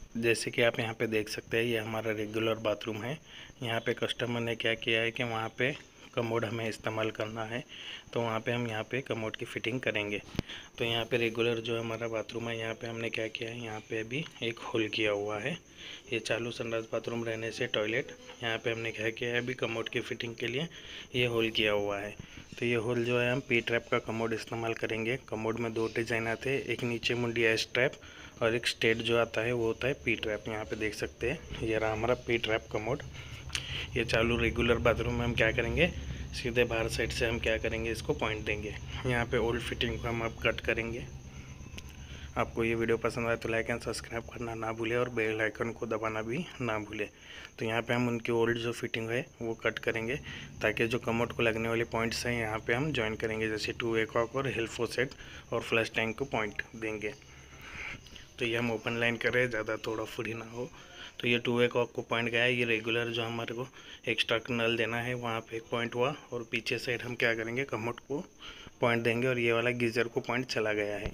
जैसे कि आप यहाँ पे देख सकते हैं, ये हमारा रेगुलर बाथरूम है। यहाँ पे कस्टमर ने क्या किया है कि वहाँ पे कमोड हमें इस्तेमाल करना है, तो वहाँ पे हम यहाँ पे कमोड की फ़िटिंग करेंगे। तो यहाँ पे रेगुलर जो हमारा बाथरूम है, यहाँ पे हमने क्या किया है, यहाँ पे अभी एक होल किया हुआ है। ये चालू संडास बाथरूम रहने से टॉयलेट, यहाँ पे हमने क्या किया है, अभी कमोड की फ़िटिंग के लिए ये होल किया हुआ है। तो ये होल जो है हम पी ट्रैप का कमोड इस्तेमाल करेंगे। कमोड में 2 डिज़ाइन आते हैं, एक नीचे मुंडी एस ट्रैप और एक स्ट्रेट जो आता है वो होता है पी ट्रैप। यहाँ पे देख सकते हैं, ये रहा हमारा पी ट्रैप कमोड। ये चालू रेगुलर बाथरूम में हम क्या करेंगे, सीधे बाहर साइड से हम क्या करेंगे, इसको पॉइंट देंगे। यहाँ पे ओल्ड फिटिंग को हम अब कट करेंगे। आपको ये वीडियो पसंद आए तो लाइक एंड सब्सक्राइब करना ना भूलें और बेल आइकन को दबाना भी ना भूलें। तो यहाँ पे हम उनकी ओल्ड जो फिटिंग है वो कट करेंगे, ताकि जो कमोड को लगने वाले पॉइंट्स हैं यहाँ पे हम जॉइन करेंगे, जैसे 2 वे कॉक और हिल फोसेट और फ्लश टैंक को पॉइंट देंगे। तो ये हम ओपन लाइन कर रहे हैं, ज़्यादा थोड़ा फुरी ना हो। तो ये 2 वे कॉक को पॉइंट गया है। ये रेगुलर जो हमारे को एक्स्ट्रा नल देना है वहाँ पे एक पॉइंट हुआ, और पीछे साइड हम क्या करेंगे, कमोड को पॉइंट देंगे, और ये वाला गीज़र को पॉइंट चला गया है।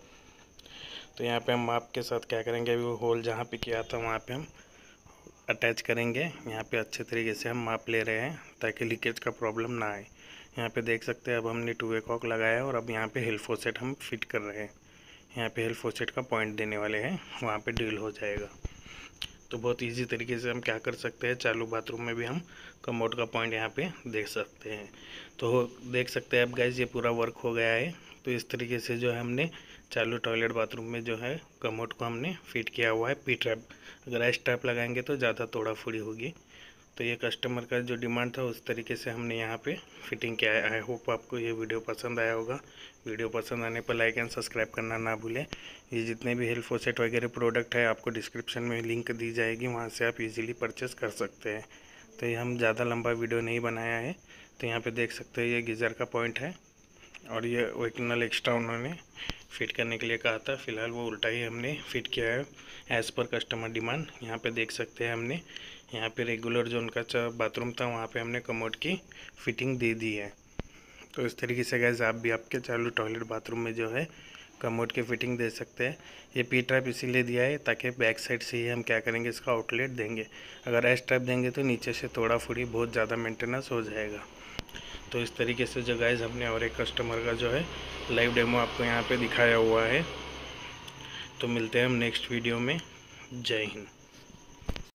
तो यहाँ पे हम माप के साथ क्या करेंगे, अभी वो होल जहाँ पे किया था वहाँ पे हम अटैच करेंगे। यहाँ पे अच्छे तरीके से हम माप ले रहे हैं ताकि लीकेज का प्रॉब्लम ना आए। यहाँ पे देख सकते हैं, अब हमने 2 वे कॉक लगाया है और अब यहाँ पे हिल फोसेट हम फिट कर रहे हैं। यहाँ पे हिल फोसेट का पॉइंट देने वाले हैं, वहाँ पे ड्रिल हो जाएगा। तो बहुत इजी तरीके से हम क्या कर सकते हैं, चालू बाथरूम में भी हम कमोड का पॉइंट यहाँ पे देख सकते हैं। तो देख सकते हैं अब गाइस, ये पूरा वर्क हो गया है। तो इस तरीके से जो है हमने चालू टॉयलेट बाथरूम में जो है कमोड को हमने फिट किया हुआ है पी ट्रैप। अगर एस ट्रैप लगाएंगे तो ज़्यादा तोड़ा फोड़ी होगी। तो ये कस्टमर का जो डिमांड था उस तरीके से हमने यहाँ पे फिटिंग किया है। आई होप आपको ये वीडियो पसंद आया होगा। वीडियो पसंद आने पर लाइक एंड सब्सक्राइब करना ना भूलें। ये जितने भी हिल फोसेट वगैरह प्रोडक्ट है आपको डिस्क्रिप्शन में लिंक दी जाएगी, वहाँ से आप इजीली परचेस कर सकते हैं। तो ये हम ज़्यादा लंबा वीडियो नहीं बनाया है। तो यहाँ पर देख सकते हैं, ये गीज़र का पॉइंट है और ये एक नल एक्स्ट्रा उन्होंने फिट करने के लिए कहा था। फ़िलहाल वो उल्टा ही हमने फिट किया है एज़ पर कस्टमर डिमांड। यहाँ पे देख सकते हैं, हमने यहाँ पे रेगुलर जो उनका बाथरूम था वहाँ पे हमने कमोड की फ़िटिंग दे दी है। तो इस तरीके से गाइस आप भी आपके चालू टॉयलेट बाथरूम में जो है कमोड की फ़िटिंग दे सकते हैं। ये पी ट्रैप इसीलिए दिया है ताकि बैक साइड से ही हम क्या करेंगे, इसका आउटलेट देंगे। अगर एस ट्रैप देंगे तो नीचे से थोड़ा फुड़ी बहुत ज़्यादा मेंटेनेंस हो जाएगा। तो इस तरीके से जो गाइस हमने और एक कस्टमर का जो है लाइव डेमो आपको यहाँ पे दिखाया हुआ है। तो मिलते हैं हम नेक्स्ट वीडियो में। जय हिंद।